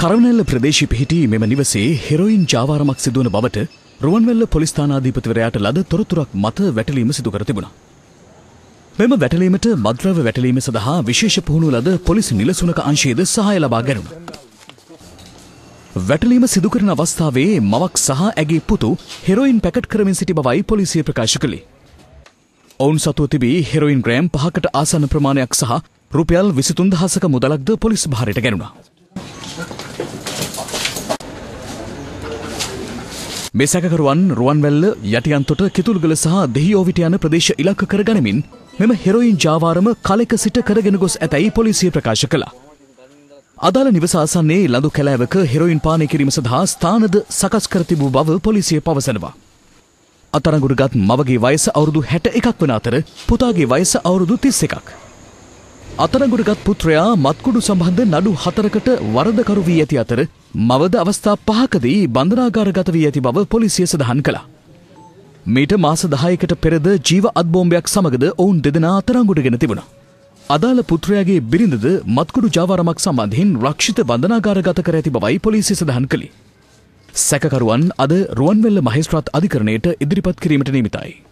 කරවනැල්ල ප්‍රදේශයේ පිහිටි මෙම නිවසේ හෙරොයින් ජාවාරමක් සිදුවන බවට රුවන්වැල්ල පොලිස් ස්ථානාධිපතිවරයාට ලද තොරතුරක් මත වැටලීම සිදු කර තිබුණා. මෙම වැටලීමට මත්ද්‍රව්‍ය වැටලීම සඳහා විශේෂ පුහුණුව ලද පොලිස් නිලසුනක අංශයේද සහාය ලබා ගැනුණා. වැටලීම සිදු කරන අවස්ථාවේ මවක් සහ ඇගේ පුතු හෙරොයින් පැකට් කරමින් සිටි බවයි පොලිසිය ප්‍රකාශ කළේ. ඔවුන් සතුව තිබී හෙරොයින් ග්‍රෑම් 5කට ආසන්න ප්‍රමාණයක් සහ රුපියල් 23000ක මුදලක්ද පොලිස් භාරයට ගැනුණා. මේ සැකකරුවන් රුවන්වැල්ල යටියන්තොට කිතුල්ගල සහ දෙහිඔවිට යන ප්‍රදේශ ඉලක්ක කර ගනිමින් මෙම හෙරොයින් ජාවාරම කලෙක සිට කරගෙන ගොස් ඇතැයි පොලිසිය ප්‍රකාශ කළා. අදාළ නිවස ආසන්නයේ ලඳු කැලෑවක හෙරොයින් පානය කිරීම සඳහා ස්ථානද සකස් කර තිබූ බව පොලිසිය පවසනවා. අත්අඩංගුවටගත් මවගේ වයස අවුරුදු 61ක් වන අතර පුතාගේ වයස අවුරුදු 31ක්. අත්අඩංගුවටගත් පුත්‍රයා මත්කුඩු සම්බන්ධ නඩු 4කට වරදකරු වී ඇති අතර මවද අවස්ථා 5කදී බන්ධනාගාරගත වී ඇති බව පොලිසිය සඳහන් කළා. මීට මාස 10කට පෙරද ජීව අත්බෝම්බයක් සමගද ඔවුන් දෙදෙනා අත්අඩංගුවටගෙන තිබුණා. අදාළ පුත්‍රයාගේ බිරිඳද මත්කුඩු ජාවාරමක් සම්බන්ධයෙන් රක්ෂිත බන්ධනාගාරගත කර ඇති බවයි පොලිසිය සඳහන් කළේ. සැකකරුවන් අද රුවන්වැල්ල මහේස්ත්‍රාත් අධිකරණයට ඉදිරිපත් කිරීමට නියමිතයි.